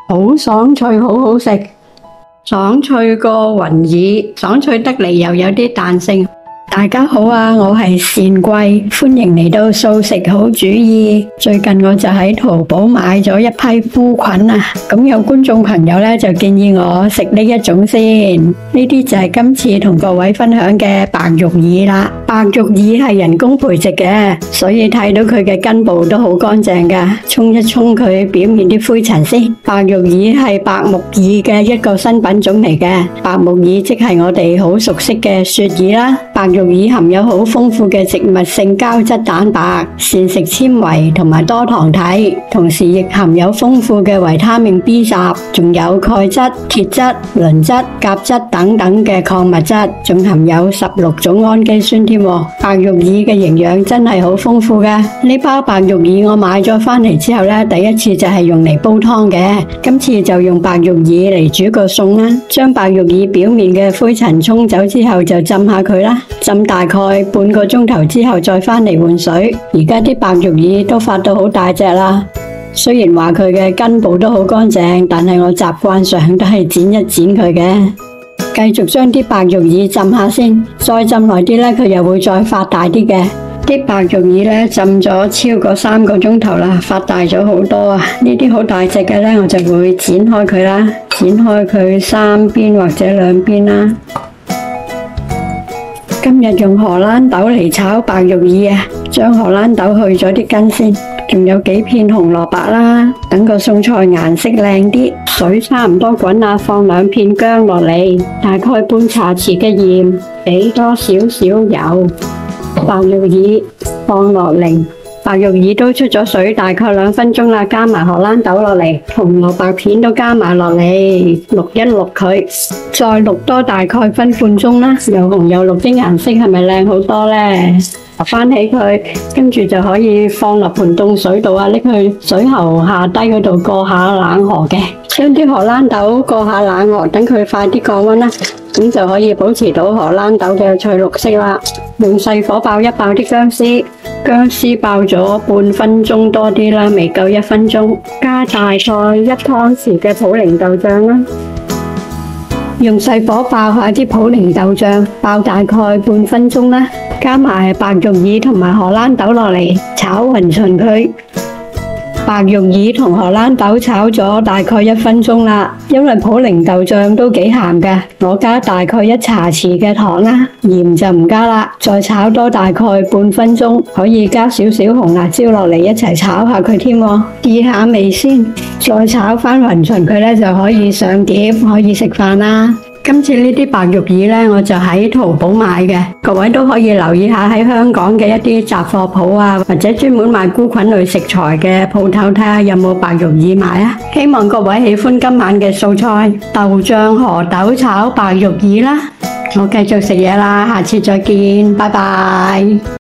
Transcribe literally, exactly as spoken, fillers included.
好爽脆，好好食，爽脆過雲耳，爽脆得嚟又有啲彈性。大家好啊，我係善桂，歡迎嚟到素食好主意。最近我就喺淘寶買咗一批菇菌啊，咁有觀眾朋友咧就建議我食呢一種先，呢啲就係今次同各位分享嘅白玉耳啦。白玉耳係人工培植嘅，所以睇到佢嘅根部都好乾淨噶，沖一沖佢表面啲灰塵先。白玉耳係白木耳嘅一個新品種嚟嘅，白木耳即係我哋好熟悉嘅雪耳啦。白玉耳含有好豐富嘅植物性膠質蛋白、膳食纖維同埋多糖體，同時亦含有豐富嘅維他命 B 十，仲有鈣質、鐵質、磷質、鉀質等等嘅礦物質，仲含有十六種氨基酸添。白玉耳嘅營養真係好豐富㗎。呢包白玉耳我買咗返嚟之後呢，第一次就係用嚟煲湯嘅，今次就用白玉耳嚟煮個餸啦。將白玉耳表面嘅灰塵沖走之後，就浸下佢啦。浸大概半個鐘頭之後再返嚟換水。而家啲白玉耳都發到好大隻啦。雖然話佢嘅根部都好乾淨，但係我習慣上都係剪一剪佢嘅。繼續將啲白玉耳浸下先，再浸耐啲咧，佢又會再發大啲嘅。啲白玉耳咧浸咗超過三個鐘頭啦，發大咗好多啊！呢啲好大隻嘅咧，我就會剪開佢啦，剪開佢三邊或者兩邊啦。今日用荷蘭豆嚟炒白玉耳啊，將荷蘭豆去咗啲根先，仲有幾片紅蘿蔔啦，等個餸菜顏色靚啲。水差唔多滾啦，放兩片薑落嚟，大概半茶匙嘅鹽，俾多少少油，白玉耳放落嚟。白玉耳都出咗水，大概兩分鐘啦，加埋荷蘭豆落嚟，紅蘿蔔片都加埋落嚟，渌一渌佢，再渌多大概分半鐘啦，又紅又綠，啲顏色係咪靚好多呢？翻起佢，跟住就可以放落盆凍水度啊，拎去水喉下低嗰度過下冷河嘅，將啲荷蘭豆過下冷河，等佢快啲降溫啦，咁就可以保持到荷蘭豆嘅翠綠色啦。用細火爆一爆啲薑絲，薑絲爆咗半分鐘多啲啦，未夠一分鐘，加大概一湯匙嘅普寧豆醬啦。用細火爆下啲普寧豆醬，爆大概半分鐘啦，加埋白玉耳同埋荷蘭豆落嚟，炒勻勻佢。白玉耳同荷蘭豆炒咗大概一分鐘啦，因為普寧豆醬都幾鹹㗎，我加大概一茶匙嘅糖啦，鹽就唔加啦。再炒多大概半分鐘，可以加少少紅辣椒落嚟一齊炒下佢添，試下味先。再炒返勻勻佢咧，就可以上碟，可以食飯啦。今次呢啲白玉耳呢，我就喺淘寶買嘅，各位都可以留意下喺香港嘅一啲雜貨鋪啊，或者專門賣菇菌類食材嘅鋪頭，睇下有冇白玉耳賣啊！希望各位喜歡今晚嘅素菜豆醬荷豆炒白玉耳啦！我繼續食嘢啦，下次再見，拜拜。